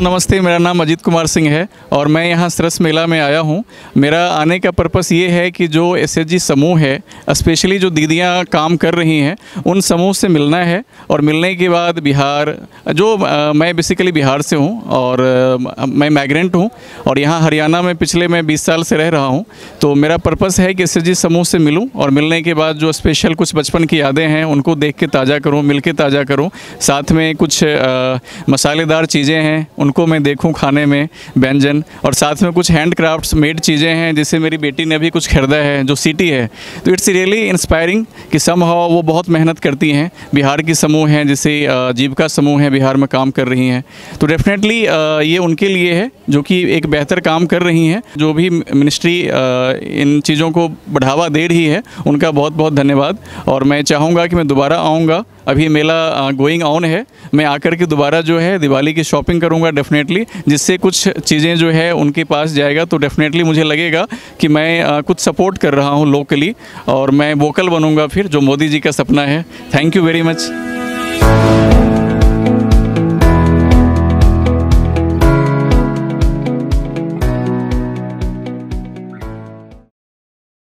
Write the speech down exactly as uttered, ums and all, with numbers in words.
नमस्ते, मेरा नाम अजीत कुमार सिंह है और मैं यहाँ सरस मेला में आया हूँ। मेरा आने का पर्पस ये है कि जो एस एच जी समूह है, स्पेशली जो दीदियाँ काम कर रही हैं, उन समूह से मिलना है। और मिलने के बाद बिहार, जो आ, मैं बेसिकली बिहार से हूँ और आ, मैं माइग्रेंट हूँ और यहाँ हरियाणा में पिछले मैं बीस साल से रह रहा हूँ। तो मेरा पर्पस है कि एस एच जी समूह से मिलूँ और मिलने के बाद जो स्पेशल कुछ बचपन की यादें हैं उनको देख के ताज़ा करूँ, मिल के ताज़ा करूँ। साथ में कुछ आ, मसालेदार चीज़ें हैं उनको मैं देखूं खाने में, व्यंजन, और साथ में कुछ हैंड क्राफ्ट्स मेड चीज़ें हैं, जैसे मेरी बेटी ने भी कुछ खरीदा है जो सिटी है। तो इट्स रियली इंस्पायरिंग कि समहाउ वो बहुत मेहनत करती हैं। बिहार की समूह हैं, जैसे जीविका समूह है, बिहार में काम कर रही हैं। तो डेफिनेटली ये उनके लिए है जो कि एक बेहतर काम कर रही हैं। जो भी मिनिस्ट्री इन चीज़ों को बढ़ावा दे रही है उनका बहुत बहुत धन्यवाद। और मैं चाहूँगा कि मैं दोबारा आऊँगा। अभी मेला गोइंग ऑन है, मैं आकर के दोबारा जो है दिवाली की शॉपिंग करूंगा डेफिनेटली, जिससे कुछ चीज़ें जो है उनके पास जाएगा। तो डेफिनेटली मुझे लगेगा कि मैं आ, कुछ सपोर्ट कर रहा हूं लोकली और मैं वोकल बनूंगा फिर, जो मोदी जी का सपना है। Thank you very much.